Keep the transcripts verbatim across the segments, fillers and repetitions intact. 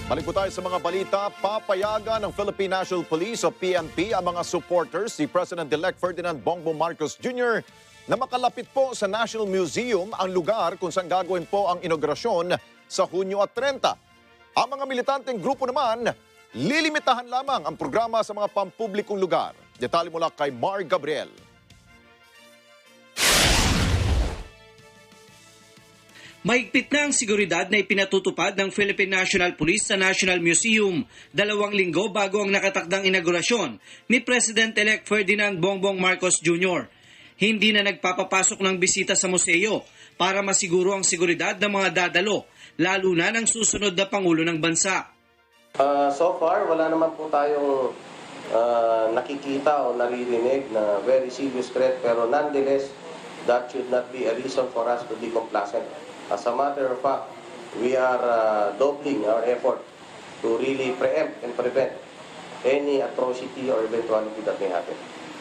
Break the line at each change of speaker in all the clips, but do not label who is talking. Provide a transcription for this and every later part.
Balik po tayo sa mga balita. Papayagan ng Philippine National Police o P N P ang mga supporters si President-elect Ferdinand Marcos Junior na makalapit po sa National Museum, ang lugar kung saan gagawin po ang inaugurasyon sa Hunyo at trenta. Ang mga militanteng grupo naman, lilimitahan lamang ang programa sa mga pampublikong lugar. Detalye mula kay Mar Gabriel.
Mahigpit na ang seguridad na ipinatutupad ng Philippine National Police sa National Museum, dalawang linggo bago ang nakatakdang inaugurasyon ni President-elect Ferdinand Marcos Junior Hindi na nagpapapasok ng bisita sa museo para masiguro ang seguridad ng mga dadalo, lalo na ng susunod na Pangulo ng Bansa.
Uh, so far, wala naman po tayong uh, nakikita o naririnig na very serious threat, pero nonetheless, that should not be a reason for us to be complacent. As a matter of fact, we are uh, doubling our effort to really preempt and prevent any atrocity or eventuality that may happen.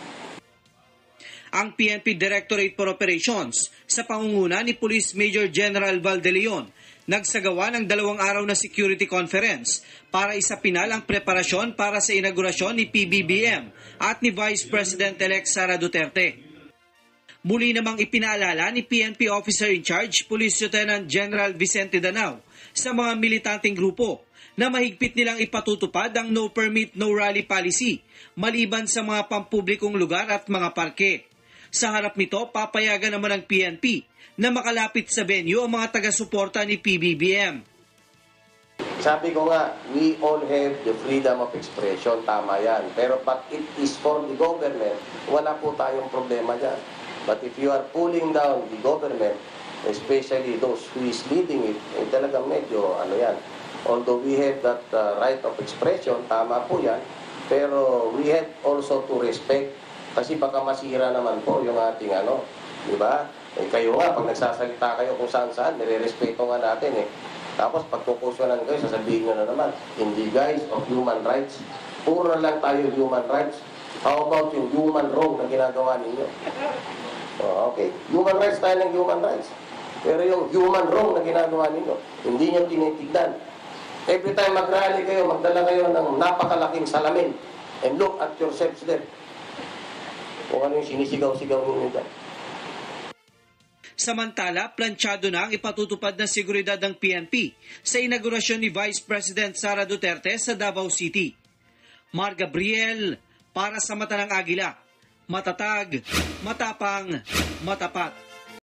Ang P N P Directorate for Operations sa pangunguna ni Police Major General Val de Leon nagsagawa ng dalawang araw na security conference para isapinal ang preparasyon para sa inaugurasyon ni P B B M at ni Vice President-elect Sara Duterte. Muli namang ipinaalala ni P N P Officer in Charge, Police Lieutenant General Vicente Danao sa mga militanteng grupo na mahigpit nilang ipatutupad ang no permit, no rally policy maliban sa mga pampublikong lugar at mga parke. Sa harap nito, papayagan naman ng P N P na makalapit sa venue ang mga taga-suporta ni P B B M.
Sabi ko nga, we all have the freedom of expression, tama yan. Pero but it is for the government, wala po tayong problema dyan. But if you are pulling down the government, especially those who is leading it, eh, talagang medyo ano yan. Although we have that uh, right of expression, tama po yan, pero we have also to respect, kasi baka masira naman po yung ating ano, di ba? Eh, kayo nga, pag nagsasalita kayo kung saan-saan, nire-respeto nga natin eh. Tapos pag kukusyonan kayo, sasabihin nyo na naman, in the guise of human rights, puro na lang tayo human rights. How about yung human wrong na ginagawa ninyo? Oh, okay. Human rights tayo ng human rights. Pero yung human wrong na ginagawa ninyo, hindi nyo tinitignan. Every time mag-rally kayo, magdala kayo ng napakalaking salamin and look at yourselves there. Kung ano yung sinisigaw-sigaw ninyo dyan.
Samantala, planchado na ang ipatutupad na seguridad ng P N P sa inaugurasyon ni Vice President Sara Duterte sa Davao City. Mar Gabriel, para sa Mata ng Agila. Matatag, matapang, matapat.